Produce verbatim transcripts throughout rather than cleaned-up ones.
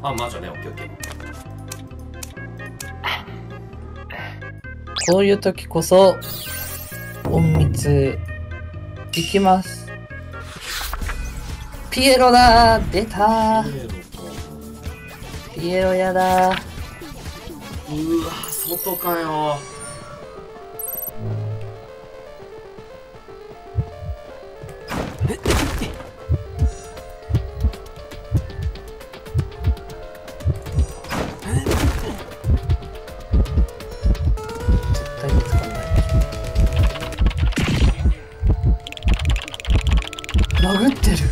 あ、マジね、オッケーオッケー。 こういう時こそ、隠密、いきます。ピエロだー出たーピエロか。 ピエロやだー。 うわ、外かよ。 殴ってる。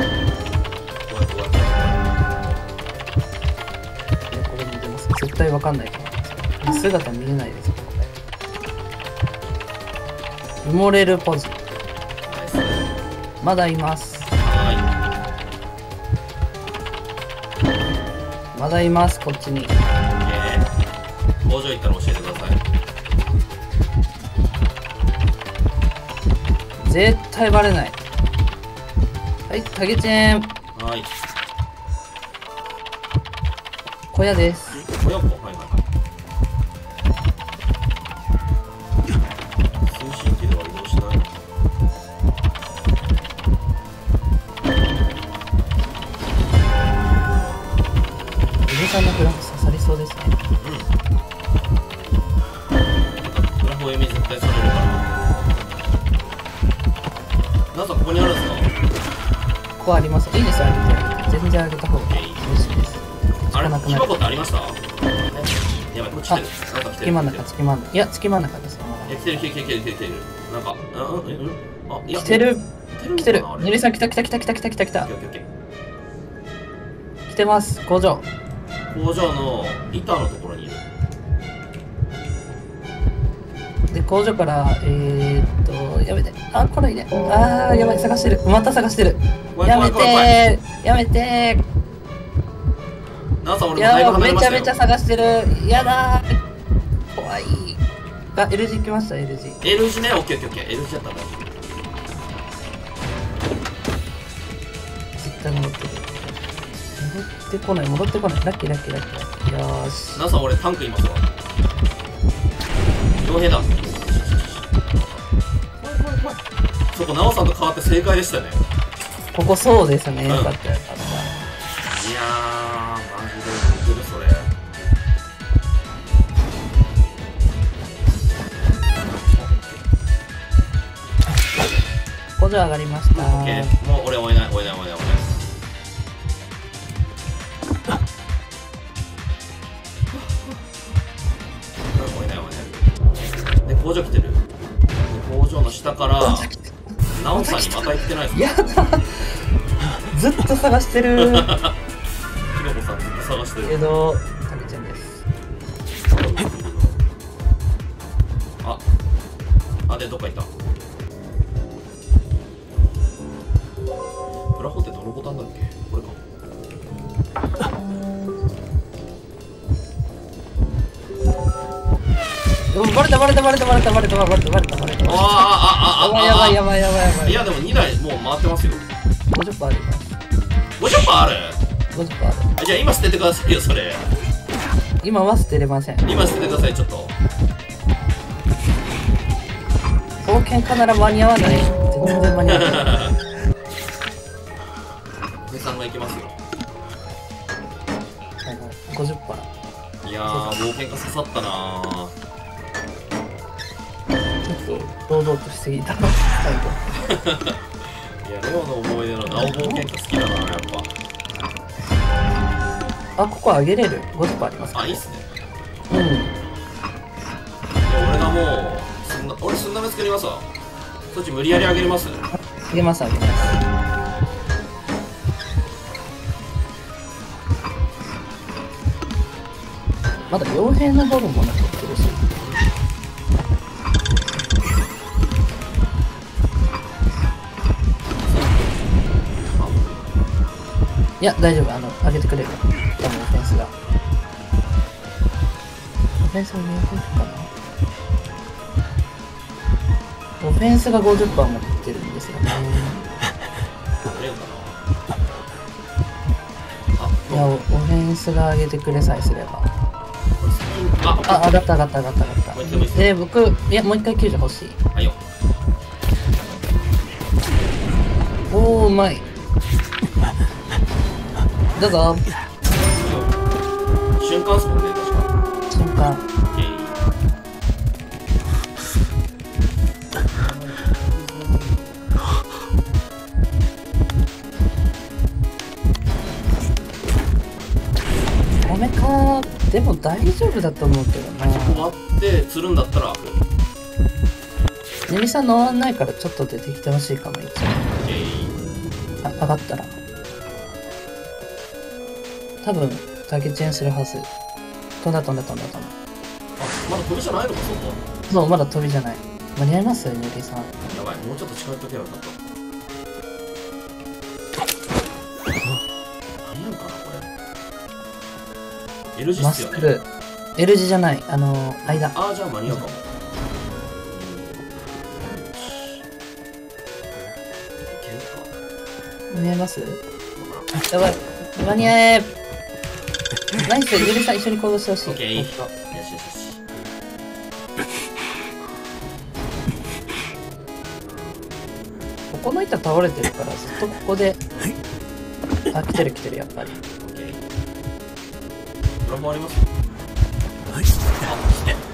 これ見てます。絶対わかんないから。姿見えないです。埋もれるポジ。まだいます。まだいます。こっちに。 工場行ったら教えてください。 絶対バレない。はい、タゲチェン。 はい。 小屋です。 小屋か、はいはいはい。通信機では移動しない。 エレさんのフランク刺さりそうですね。 うん。フラフお読み絶対されるから。皆さんここにあるんですか？ ここあります。いいです、あげて。全然あげた方が嬉しいです。 あれ、木箱ってありました？やばい、こっち来てる。なんか来てる。 月真ん中、月真ん中。いや、月真ん中です。 いや、来てる、来てる、来てる、来てる、来てる。なんか、うん、うん、うん。あ、いや、 来てる。来てる。 ぬぬりさん来た来た来た来た来た来た来た。 オッケーオッケーオッケー。 来てます、工場。 工場の板のところにいる。 で、工場から、えー、っと、やめて。あ、来ないね。あー、やばい、探してる。また探してる。やめてー。やめてー。 なんさ、俺もやばい、 だいぶ離れましたよ。 めちゃめちゃ探してる。やだー。怖い。あ、L 字来ました、L 字。 L 字ね、オッケーオッケーオッケー。L 字やったんだ。 絶対戻ってくる。戻ってこない、戻ってこない。ラッキーラッキーラッキーラッキー。よーし。 なんさ、俺タンクいますわ。傭兵だ。そこ、ナオさんと変わって正解でしたね。 ここそうですね。 うんよかったよかった。 いやー、マジで来るそれ。 工場上がりました。 オッケー。もう俺追えない追えない追えない追えない。追えない追えない。で、工場来てる。で、工場の下からナオさんにまた行ってないですか？ やだ。ずっと探してる。 ひろこさんずっと探してるけど、タケちゃんです。 あ、あ、で、どっか行った。プラホってどのボタンだっけ？これか。 バレたバレたバレたバレたバレたバレたバレたバレたバレた。 あああああやばいやばいやばいやばいやばい。 いやでもにだいもう回ってますよ。 ごじゅっパーセントあります。 ごじゅっパーセントある？ ごじゅっパーセント。 じゃあ今捨ててくださいよ、それ。 今は捨てれません。 今捨ててください、ちょっと。 冒険家なら間に合わない。全然間に合わない。 おじさんが行きますよ。 はいはい。ごじゅっパーセント。 いやー、冒険家刺さったなー。 ちょっと堂々としすぎた。最後。 いや、レオの思い出のナオ冒険家好きだな、やっあ、ここ上げれる。ごじゅっパーセントありますぱ。あ、いいっすね。 うん。 いや、俺がもう、すんな俺すんなめ作りますわ。そっち無理やり上げれます？ 上げます上げます。まだ傭兵の部分も残ってるし。いや、大丈夫。あの、上げてくれる。多分オフェンスが。オフェンスが見えてるかな。オフェンスが ごじゅっパーセント 持ってるんですよね。 レオかな。あ、 いや、オフェンスが上げてくれさえすれば。 あ、 あ、上がった上がった上がった上がった。で、僕、いや、もう一回きゅうじゅう欲しい。 はいよ。 おー、うまい。どうぞ。 瞬間っすもんね、確か。 瞬間。 オッケー。 ダメか。でも大丈夫だと思うけどな。 終わって釣るんだったら開く。 ネミさん乗らないからちょっと出てきてほしいかも、一応。あ、上がったら。多分、タゲチェンするはず。飛んだ飛んだ飛んだ飛んだ。 あ、まだ飛びじゃないのか、そこ。 そう、まだ飛びじゃない。間に合いますネミさん。 やばい、もうちょっと近寄っとけばよかった。間に合うかな、これ。L 字っすよね。 マッスル。L 字じゃない。あのー、間。 ああ、じゃあ間に合うかも。 間に合います？やばい。間に合え。ナイス。ゆりさん一緒に行動してほしい。 オッケー。よしよしよし。 ここの板倒れてるからずっとここで。あ、来てる来てる、やっぱり。 オッケー。ドラフォあります？はい。あ、来て。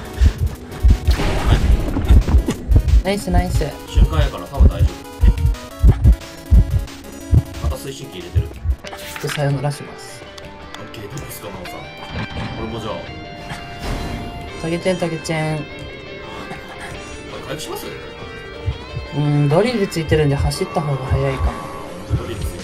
ナイスナイス。 瞬間やから多分大丈夫。また推進機入れてる。 で、さよならします。 オッケー、どうですか、真央さん。これもじゃあ。 タゲチェンタゲチェン。 これ回復します？ うーん、ドリルついてるんで走った方が早いかも。 ドリルついてる。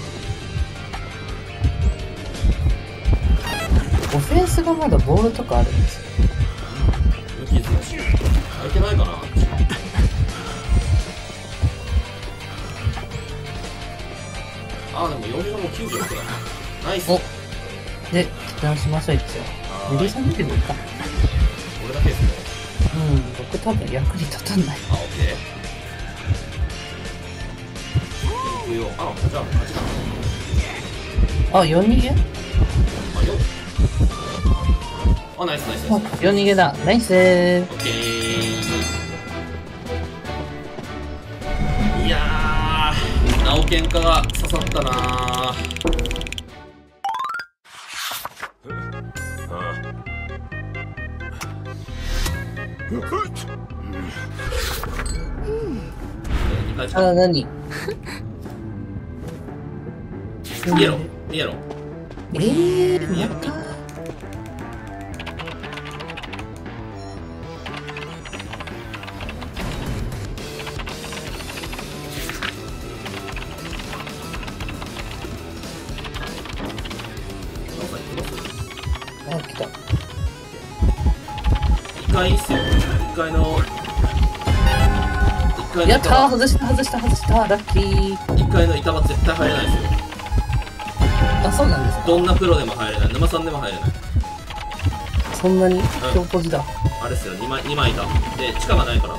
オフェンスがまだボールとかあるんですよ。 無傷だし。空いてないかな、あっち。ああ、でもよんじゅうもきゅうじゅうろくだな。ナイス。 おで、直しましょう、一応。ゆりさん見てみるか。 俺だけですね。 うん、僕多分役に立たない。 あ、オッケー。行くよ。あ、じゃあもう勝ちだ。 あ、よん逃げ？ あ、よ。あ、ナイスナイスナイス。 よん逃げだ。ナイスー。 オッケー。いやー、なおけんかが刺さったなー。 あ、何？ 逃げろ、逃げろ。 えー、 逃げろ。 また？あ、来た。 一回いいっすよ。一回の。一回のやったー、外した外した外したラッキー。 一回の板は絶対入れないですよ。 あ、そうなんですか。 どんなプロでも入れない。沼さんでも入れない。 そんなに強ポジだ。 あれっすよ、にまいにまい板で地下がないから。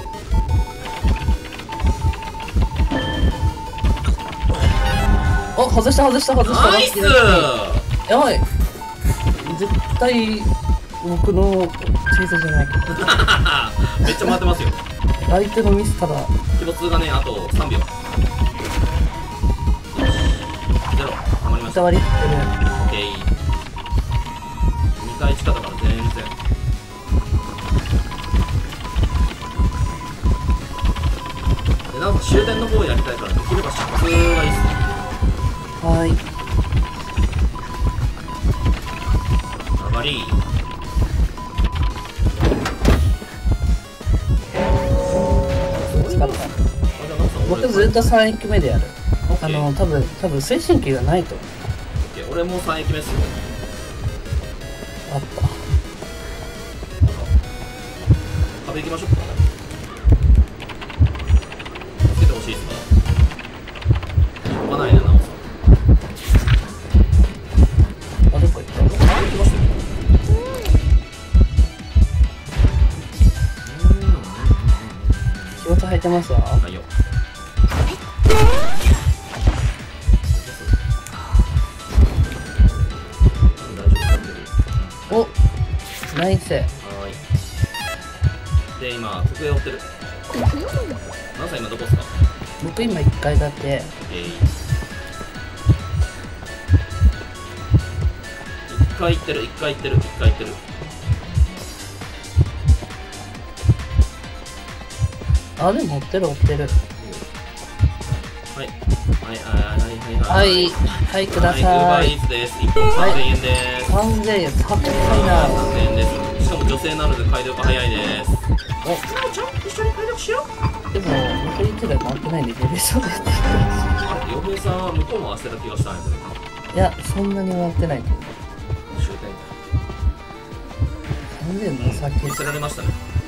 お、外した外した外した。 ナイスー。 やばい。絶対僕のチェイサーじゃないけど。 めっちゃ回ってますよ。 相手のミスただ。 気没がね、あとさんびょう。ゼロ、はまりました。 伝わりってる。 オッケー。にかい地下だから全然。で、なんか終電の方やりたいから、できればシャツがいいっすね。 はーい。 上がり。 使った。僕ずっとさん駅目でやる。あの、多分、多分推進機がないと思う。 俺もさん駅目っすよ。 あった。 壁行きましょうか。助けてほしいっすか。行かないね、なおさん。 あ、どこ行ったの？ あ、行きましたよ。 仕事入ってますわ。 はいよ。 ナイス。 はーい。で、今、机追ってる。ナオさん今どこっすか？ 僕今いっかい建て。 えい。いっかい行ってる、いっかい行ってる、いっかい行ってる。 あ、でも追ってる追ってる。 はい。はいはいはいはい。 はい、はい、くだはい、ウーバさい。 ーイーツです。いっぽんさんぜんえんです。 さんぜんえん、高いな。 さんぜんえんです。しかも女性なので解読早いです。 お、 なおちゃん、一緒に解読しよう。 でも、僕いつら回ってないんで出れそうです。 あれ、洋平さんは向こうも合わせた気がしたんやけど。 いや、そんなに回ってないけど。 終点。 さんぜんの先。 見せられましたね。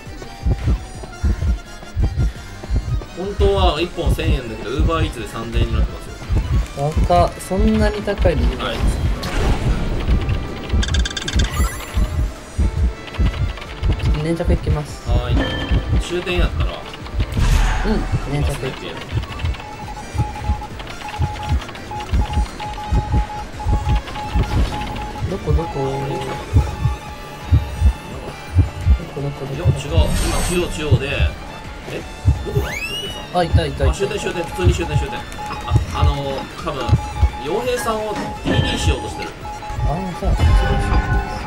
本当はいっぽんせんえんだけど、ウーバーイーツでさんぜんえんになってますよ。 高、そんなに高いのいない。 はい。 粘着いきます。 はーい。終点やったら、 うん、粘着いきます。どこどこどこどこいや、 どこ違う。今、中央中央で、えどこだ？ あ、いたいたいあ、 た。 終点終点、普通に終点終点。あ、あのー、多分洋平さんを ディーディー しようとしてる。 ああ、じゃあ、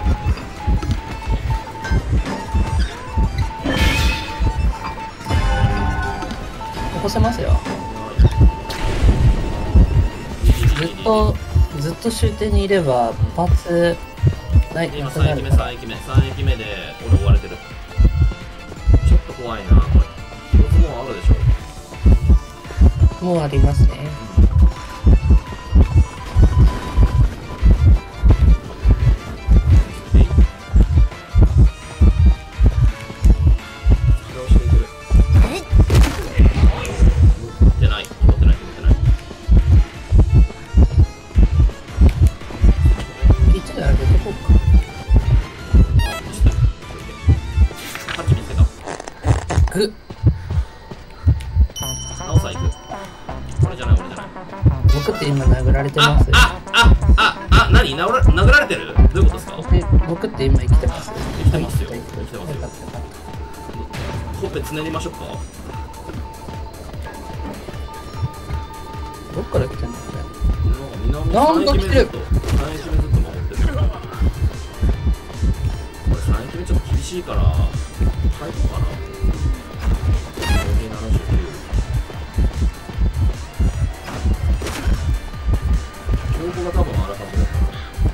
起こせますよ。ずっと、ずっと終点にいれば、パーツ、ない、 今なくさん駅目、 なるから。 さん駅目、さん駅目で俺追われてる。ちょっと怖いな、これ。記録もあるでしょ。 もうありますね。くなおさん行く。俺じゃない俺じゃない。 僕って今殴られてます。 あああああ何殴ら殴られてる？どういうことですか？ 僕僕って今生きてます。 生きてますよ。 生生きてますよ。 よかったよかっほっぺつねりましょうか。 た。どっから来てんのこれ。 なんか来てる。 さん駅目ずっと守ってる。これさん駅目ちょっと厳しいから変えとこうかな。標高が多分あるはずだから。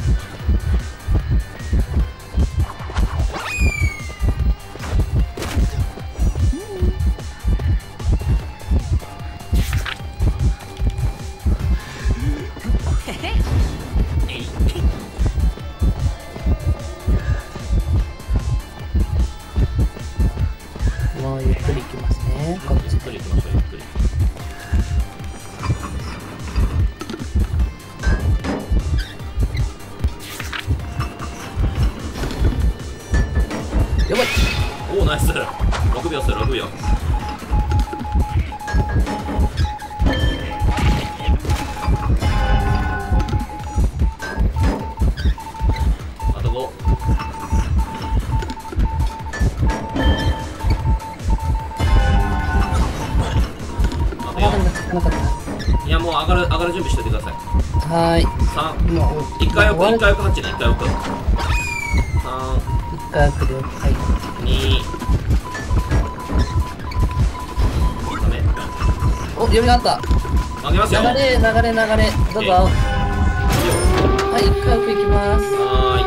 もうゆっくり行きますね。こっちゆっくり行きましょう、ゆっくり。 やばい。 おお、ナイス。ろくびょうっすよ、ろくびょう。あとご。あとよん。 なかったいや、もう上がる、上がる準備しておいてください。 はーい。 さん。 もういっかい置く、いっかいい。 置く、はちね、いっかい置く。さ一回来るよ。はい。 ん、に、ダメ。 お、読みがあった。 負けますよ。 流れ流れ流れ。どうぞ。はい、一回奥行きます。 は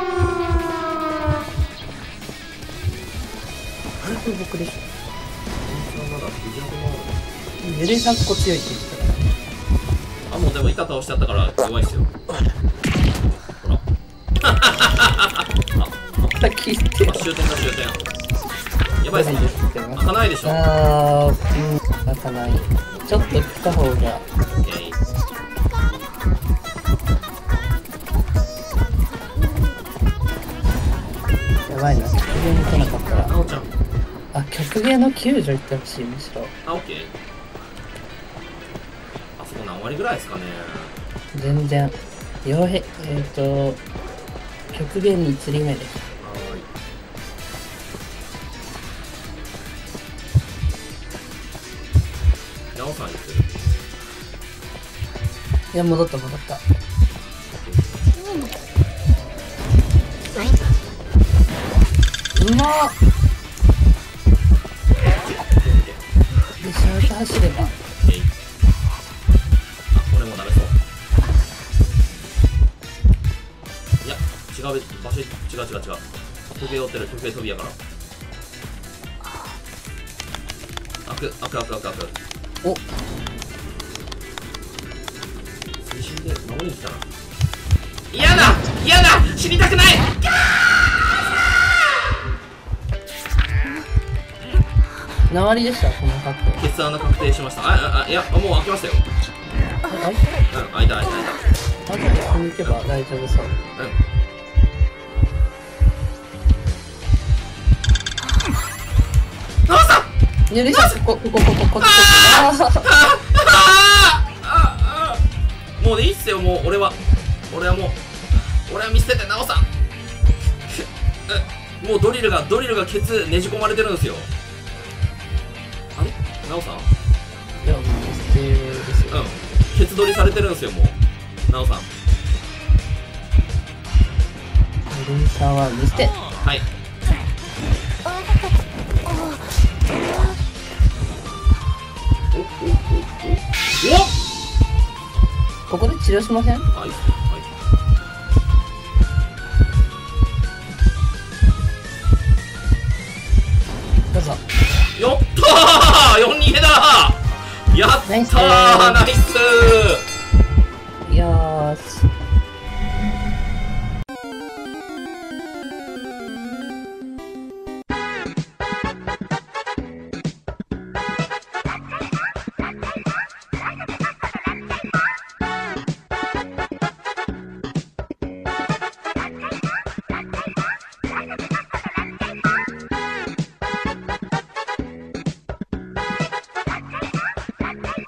これ僕でしょ。 ーい。まだ藤原もゆりさんこ強いって言ってたかあ、もうでも板倒しちゃったから弱いっすよ。ほら。あ、 ら。聞いてよあ、。終点だ終点。やばいっすね。開かないでしょ。 あー、うん、開かない。ちょっと来た方が。 オッケー。 やばいな、極限に来なかったら。 なおちゃん。 あ、極限の救助行ってほしい、むしろ。 あ、オッケー。あそこ何割ぐらいですかね。 全然。傭兵、えっ、ー、と、極限に釣り目です。 はーい。 おさん言ってる。 いや、戻った戻った。うまっ。で、シャート走れば。 えい。あ、俺もダメそう。いや、違う場所、違う違う違う。時計追ってる、時計飛びやから。開く、開く開く開く開く。 お。 推進で守りに来たな。嫌だ嫌だ死にたくない。 何割でしたこのカット。 決断の確定しました。ああいやもう開けましたよ。 あ、開いうん開いた開いた開いた。あ、ここに行けば大丈夫そう。 た。うんどうしたよいしょ、ここここここここ。ああもういいっすよ。もう俺は俺はもう俺は見捨ててなおさん。もうドリルがドリルがケツねじ込まれてるんですよ。あれなおさん。 いや、もう捨てですよ。 うんケツ取りされてるんですよもうなおさん。 ルンサーは見捨て。 はい。おここで治療しません？ あ、いいっすね。はい。 どうぞ。 やったーよんにんめだーやったーナイスー